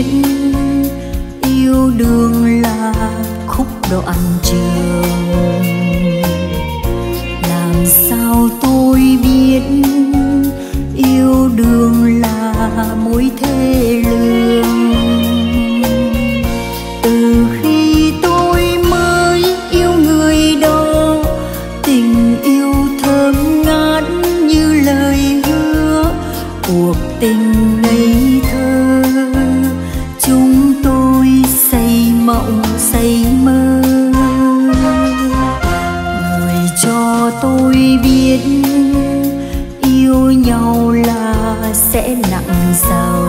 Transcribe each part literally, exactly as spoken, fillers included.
biết yêu đương là khúc đoạn trường. Làm sao tôi biết yêu đương là mối thê lương. Từ khi tôi mới yêu người đó, tình yêu thơm ngát như lời hứa, cuộc tình ngây thơ chúng tôi say mộng say mơ. Người cho tôi biết yêu nhau là sẽ nặng sầu.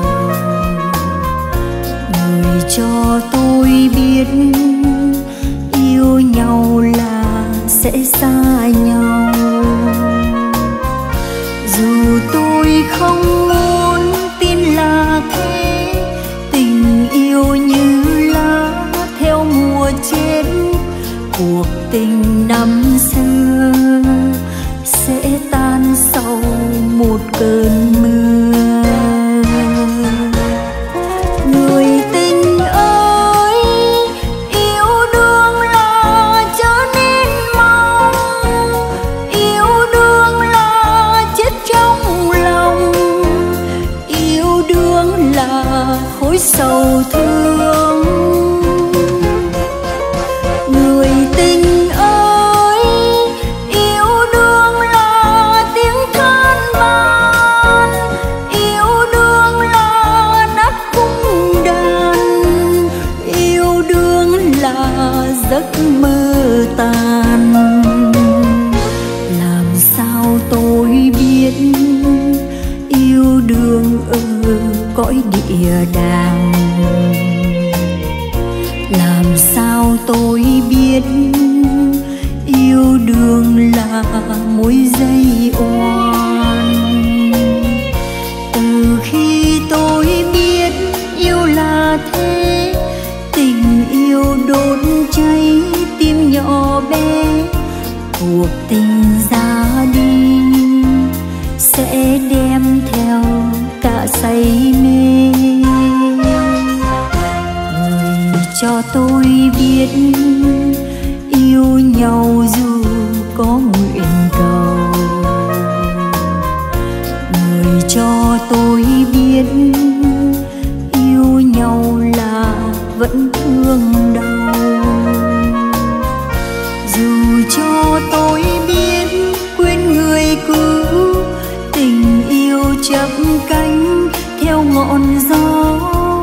Người cho tôi biết yêu nhau là sẽ xa nhau. Dù tôi không muốn tin là thế, tình yêu như lá theo mùa chết, cuộc tình năm xưa sẽ tan sau một cơn mưa. Người tình ơi, yêu đương là trở nên mau, yêu đương là chết trong lòng, yêu đương là khối sầu thương. Người tình ơi, yêu đương là tiếng than van, yêu đương là nát cung đàn, yêu đương là giấc mơ tàn. Làm sao tôi biết yêu đương ở cõi địa đàng. Làm sao tôi biết yêu đương là mối dây oan. Từ khi tôi biết yêu là thế, tình yêu đốt cháy tim nhỏ bé, cuộc tình ra đi sẽ đem theo cả say mê. Người cho tôi biết yêu nhau dù có nguyện cầu. Người cho tôi biết yêu nhau là vẫn thương đau. Dù cho tôi biết quên người cũ, tình yêu chắp cánh theo ngọn gió.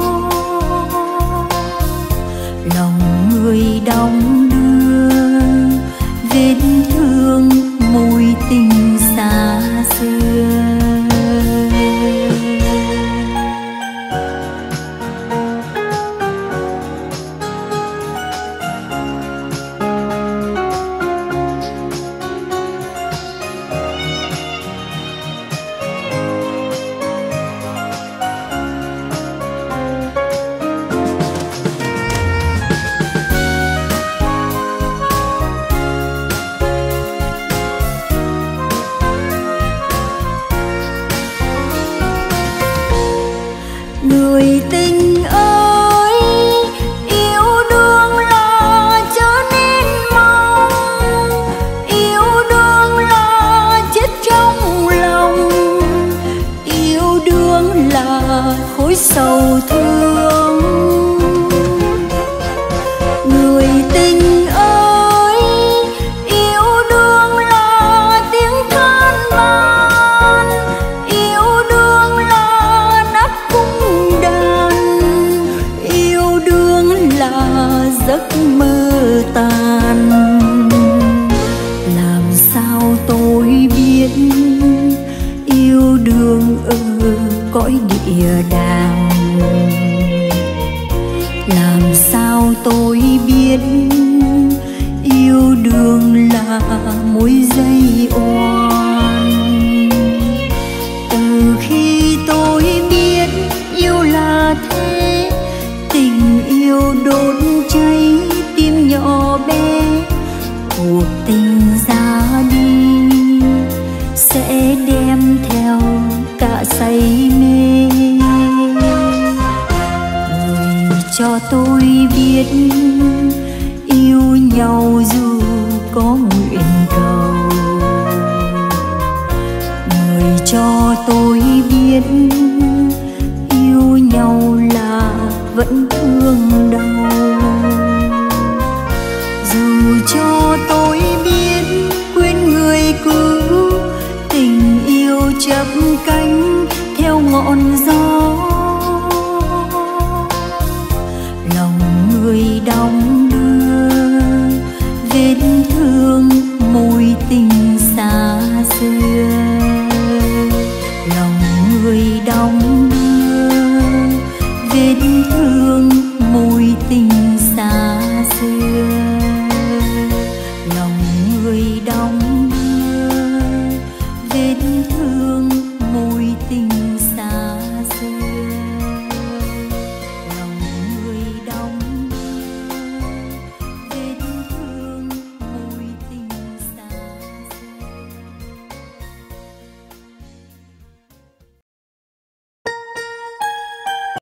Lòng người đong đưa vết thương mối tình xa xưa. Người tình ơi, yêu đương là trở nên mau, yêu đương là chết trong lòng, yêu đương là khối sầu thương. Người tình ơi, yêu đương là tiếng than van, yêu đương là nát cung đàn, yêu đương là giấc mơ tàn. Làm sao tôi biết yêu đương ở cõi địa đàng. Làm sao tôi biết yêu đương là mối dây oan. Từ khi tôi biết yêu là thế, tình yêu đốt cháy tim nhỏ bé, cuộc tình ra đi sẽ đem theo cả say mê. tôi biết yêu nhau dù có nguyện cầu. Người cho tôi biết yêu nhau là vẫn thương đau. Dù cho tôi biết quên người cũ, tình yêu chắp cánh theo ngọn gió.